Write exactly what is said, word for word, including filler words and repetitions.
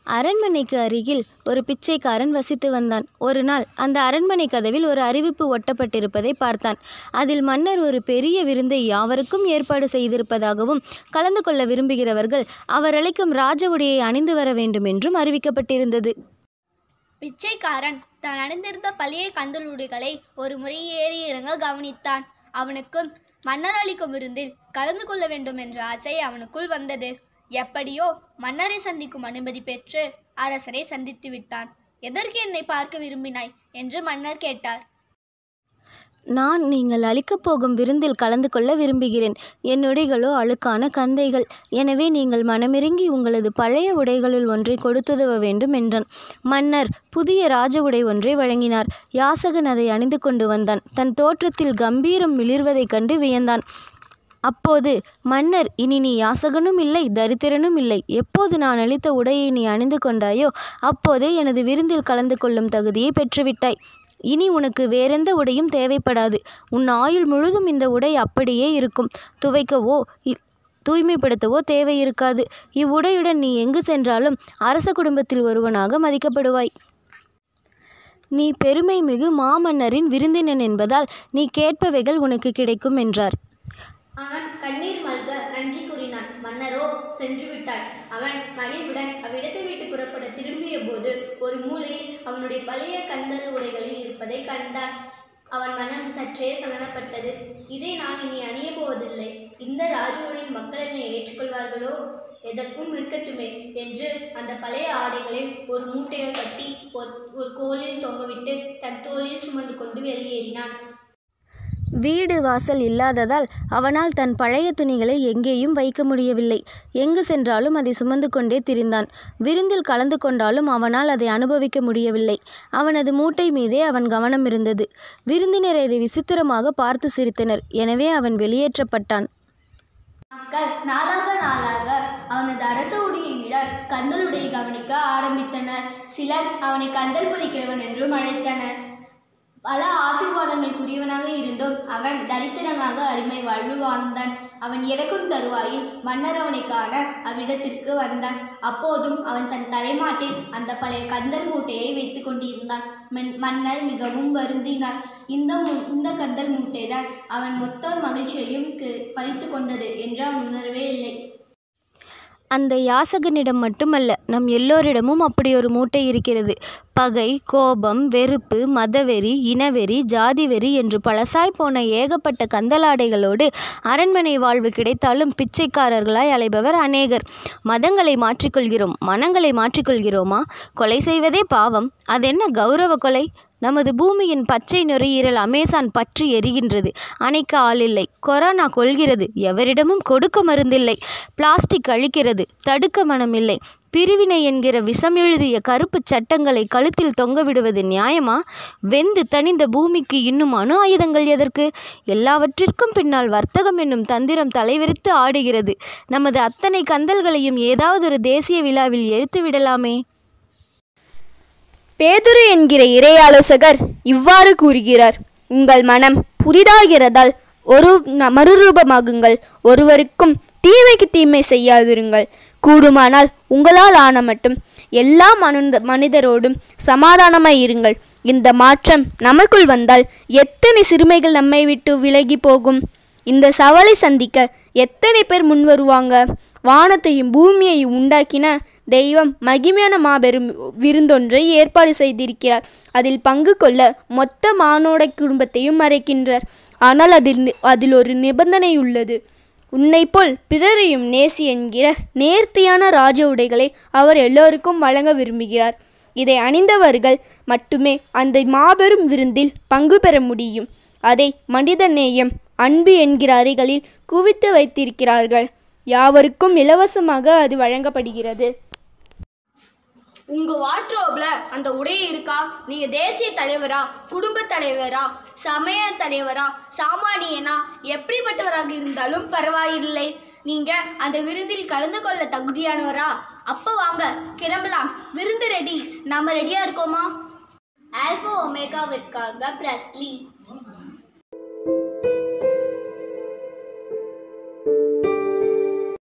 அரண்மனைக்கு அருகில் ஒரு பிச்சைக்காரன் வசித்து வந்தான். ஒரு நாள் அந்த அரண்மனை கதவில் ஒரு அறிவிப்பு ஒட்டப்பட்டிருப்பதை பார்த்தான். அதில் மன்னர் ஒரு பெரிய விருந்தை யாவருக்கும் ஏற்பாடு செய்திருப்பதாகவும், கலந்து கொள்ள விரும்புகிறவர்கள் அவர் அளிக்கும் ராஜ உடையை அணிந்து வர வேண்டும் என்றும் அறிவிக்கப்பட்டிருந்தது. பிச்சைக்காரன் தான் அணிந்திருந்த பழைய கந்தல் உடைகளை ஒரு முறை ஏறி இறங்க கவனித்தான். அவனுக்கும் மன்னர் அளிக்கும் விருந்தில் கலந்து கொள்ள வேண்டும் என்ற ஆசை அவனுக்குள் வந்தது. எப்படியோ மன்னரை சந்திக்கும் அனுமதி பெற்று அரசரை சந்தித்து விட்டான். எதற்கு என்னை பார்க்க விரும்பினாய் என்று மன்னர் கேட்டார். நான் நீங்கள் அளிக்கப் போகும் விருந்தில் கலந்து கொள்ள விரும்புகிறேன். என் உடைகளோ அழுக்கான கந்தைகள். எனவே நீங்கள் மனமிறங்கி உங்களது பழைய உடைகளில் ஒன்றை கொடுத்துதவ வேண்டும் என்றான். மன்னர் புதிய ராஜ உடை ஒன்றை வழங்கினார். யாசகன் அதை அணிந்து கொண்டு வந்தான். தன் தோற்றத்தில் கம்பீரம் மிளிர்வதைக் கண்டு வியந்தான். அப்போது மன்னர், இனி நீ யாசகனும் இல்லை, தரித்திரனும் இல்லை. எப்போது நான் அளித்த உடையை நீ அணிந்து கொண்டாயோ அப்போதே எனது விருந்தில் கலந்து கொள்ளும் தகுதியை பெற்றுவிட்டாய். இனி உனக்கு வேறெந்த உடையும் தேவைப்படாது. உன் ஆயுள் முழுதும் இந்த உடை அப்படியே இருக்கும். துவைக்கவோ தூய்மைப்படுத்தவோ தேவை இருக்காது. இவ்வுடையுடன் நீ எங்கு சென்றாலும் அரச குடும்பத்தில் ஒருவனாக மதிக்கப்படுவாய். நீ பெருமை மிகு மாமன்னரின் விருந்தினன் என்பதால் நீ கேட்பவைகள் உனக்கு கிடைக்கும் என்றார். அவன் கண்ணீர் மல்க நன்றி கூறினான். மன்னரோ சென்று விட்டார். அவன் மகிழ்வுடன் அவ்விடத்தை விட்டு புறப்பட திரும்பிய போது ஒரு மூலையில் அவனுடைய பழைய கந்தல் உடைகளில் இருப்பதை கண்டான். அவன் மனம் சற்றே சலனப்பட்டது. இதை நான் இனி அணிய போவதில்லை. இந்த ராஜ உடையில் மக்கள் என்னை ஏற்றுக்கொள்வார்களோ? எதற்கும் இருக்கட்டுமே என்று அந்த பழைய ஆடைகளை ஒரு மூட்டையை கட்டி ஒரு கோலில் தொங்கவிட்டு தன் தோளில் சுமந்து கொண்டு வெளியேறினான். வீடு வாசல் இல்லாததால் அவனால் தன் பழைய துணிகளை எங்கேயும் வைக்க முடியவில்லை. எங்கு சென்றாலும் அதை சுமந்து கொண்டே திரிந்தான். விருந்தில் கலந்து கொண்டாலும் அவனால் அதை அனுபவிக்க முடியவில்லை. அவனது மூட்டை மீதே அவன் கவனம் இருந்தது. விருந்தினர் இதை விசித்திரமாக பார்த்து சிரித்தனர். எனவே அவன் வெளியேற்றப்பட்டான். மக்கள் நாளாக நாளாக அவனது அரச உடையை விட கந்தல் உடையை கவனிக்க ஆரம்பித்தனர். சிலர் அவனை கந்தல் பொறிக்கிறவன் என்றும் அழைத்தனர். பல ஆசீர்வாதங்களுக்குரியவனாக இருந்தும் அவன் தரித்திரனாக அடிமை வாழ்வு வாழ்ந்தான். அவன் இறக்கும் தருவாயில் மன்னர் அவனை காண அவ்விடத்திற்கு வந்தான். அப்போதும் அவன் தன் தலைமாட்டில் அந்த பழைய கந்தல் மூட்டையை வைத்து கொண்டிருந்தான். மன்னர் மிகவும் வருந்தினார். இந்த இந்த கந்தல் மூட்டைதான் அவன் மொத்த மகிழ்ச்சியையும் பறித்து கொண்டது என்று அவன் உணரவே இல்லை. அந்த யாசகனிடம் மட்டுமல்ல, நம் எல்லோரிடமும் அப்படி ஒரு மூட்டை இருக்கிறது. பகை, கோபம், வெறுப்பு, மதவெறி, இனவெறி, ஜாதிவெறி என்று பழசாய் போன ஏகப்பட்ட கந்தலாடைகளோடு அரண்மனை வாழ்வு கிடைத்தாலும் பிச்சைக்காரர்களாய் அலைபவர் அநேகர். மதங்களை மாற்றிக்கொள்கிறோம், மனங்களை மாற்றிக்கொள்கிறோமா? கொலை செய்வதே பாவம். அதென்ன கௌரவ கொலை? நமது பூமியின் பச்சை நுரையீரல் அமேசான் பற்றி எரிகின்றது. அணைக்க ஆளில்லை. கொரோனா கொள்கிறது. எவரிடமும் கொடுக்க மருந்தில்லை. பிளாஸ்டிக் அழிக்கிறது. தடுக்க மனமில்லை. பிரிவினை என்கிற விஷம் எழுதிய கருப்பு சட்டங்களை கழுத்தில் தொங்கவிடுவது நியாயமா? வெந்து தணிந்த பூமிக்கு இன்னும் அணு ஆயுதங்கள் எதற்கு? எல்லாவற்றிற்கும் பின்னால் வர்த்தகம் என்னும் தந்திரம் தலைவிரித்து ஆடுகிறது. நமது அத்தனை கந்தல்களையும் ஏதாவது ஒரு தேசிய விழாவில் எரித்து விடலாமே. பேதுரு என்கிற இறை ஆலோசகர் இவ்வாறு கூறுகிறார். உங்கள் மனம் புதிதாகிறதால் ஒரு மறுரூபமாகுங்கள். ஒருவருக்கும் தீமைக்கு தீமை செய்யாதிருங்கள். கூடுமானால் உங்களால் ஆன மட்டும் எல்லா மனித மனிதரோடும் சமாதானமாய் இருங்கள். இந்த மாற்றம் நமக்குள் வந்தால் எத்தனை சிறுமைகள் நம்மை விட்டு விலகி போகும். இந்த சவாலை சந்திக்க எத்தனை பேர் முன் வருவாங்க? வானத்தையும் பூமியையும் உண்டாக்கின தெய்வம் மகிமையான மாபெரும் விருந்தொன்றை ஏற்பாடு செய்திருக்கிறார். அதில் பங்கு கொள்ள மொத்த மானோட குடும்பத்தையும் மறைக்கின்றார். ஆனால் அதில் அதில் ஒரு நிபந்தனை உள்ளது. உன்னை போல் பிறரையும் நேசி என்கிற நேர்த்தியான ராஜ உடைகளை அவர் எல்லோருக்கும் வழங்க விரும்புகிறார். இதை அணிந்தவர்கள் மட்டுமே அந்த மாபெரும் விருந்தில் பங்கு பெற முடியும். அதை மனித நேயம், அன்பு என்கிற அறைகளில் குவித்து வைத்திருக்கிறார்கள். யாவருக்கும் இலவசமாக அது வழங்கப்படுகிறது. உங்க வார்ட்ரோப்ல அந்த உடை இருக்கா? நீங்க தேசிய தலைவரா, குடும்ப தலைவரா, சமய தலைவரா, சாமானியனா, எப்படிப்பட்டவராக இருந்தாலும் பரவாயில்லை. நீங்க அந்த விருந்தில் கலந்து கொள்ள தகுதியானவரா? அப்ப வாங்க கிளம்பலாம். விருந்து ரெடி. நாம ரெடியா இருக்கோமா? ஆல்பா ஒமேகாவிற்காக பிரஸ்லி.